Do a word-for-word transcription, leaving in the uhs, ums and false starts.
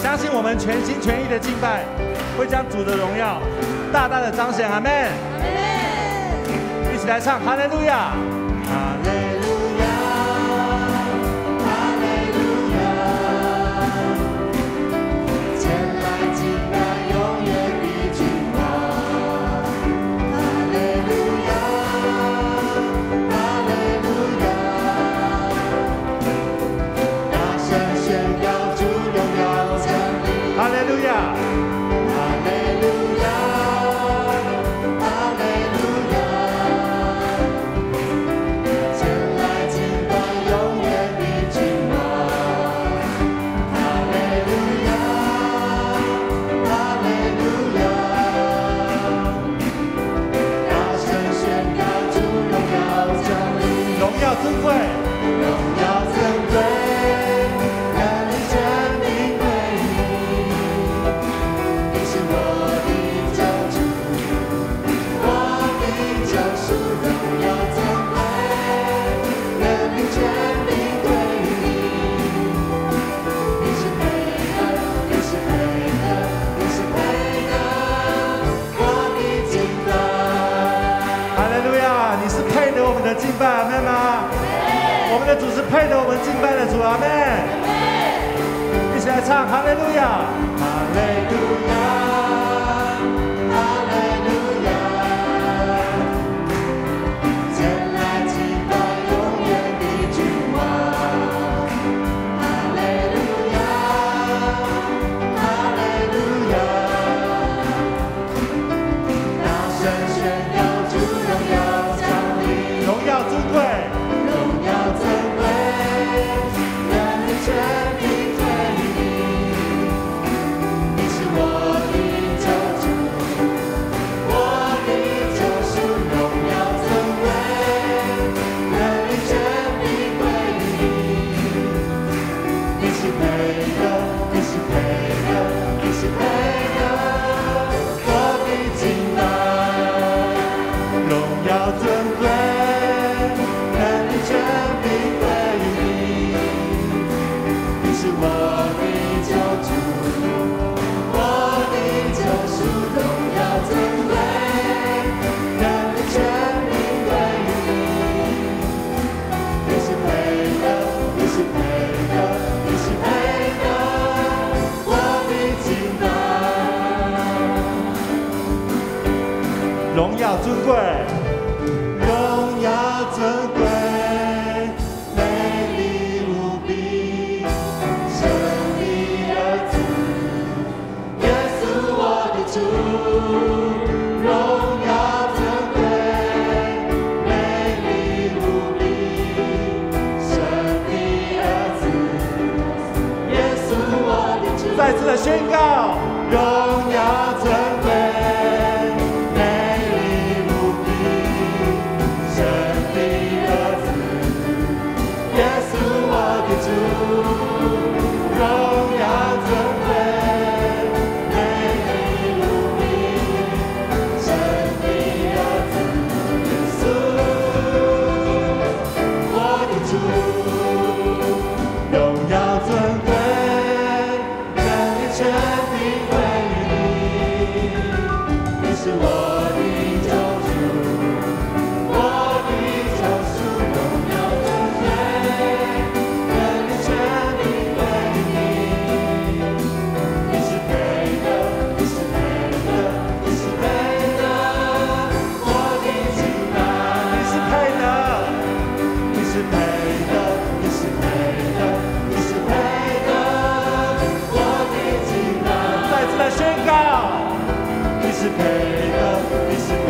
相信我们全心全意的敬拜，会将主的荣耀大大的彰显。阿们。阿们。一起来唱哈利路亚，哈利路亚，哈利路亚。前来敬拜永远的君王，哈利路亚，哈利路亚。大声宣告主荣耀降临，哈利路亚。敬拜阿们吗？我们的主是配得我们敬拜的主，阿们。一起来唱哈利路亚，哈利路亚，哈利路亚。前来敬拜永远的君王，哈利路亚，哈利路亚。大声宣告主荣耀降临。荣耀尊贵，荣耀尊贵，人的权柄归你，你是我的救主，我的救赎，荣耀尊贵，人的权柄归你，你是配的，你是配的，你是配的，我的敬拜，荣耀尊贵。荣耀尊贵，荣耀尊贵，美丽无比，神的儿子，耶稣我的主。荣耀尊贵，美丽无比，神的儿子，耶稣我的主。再次的宣告，荣耀尊贵。是配的，你是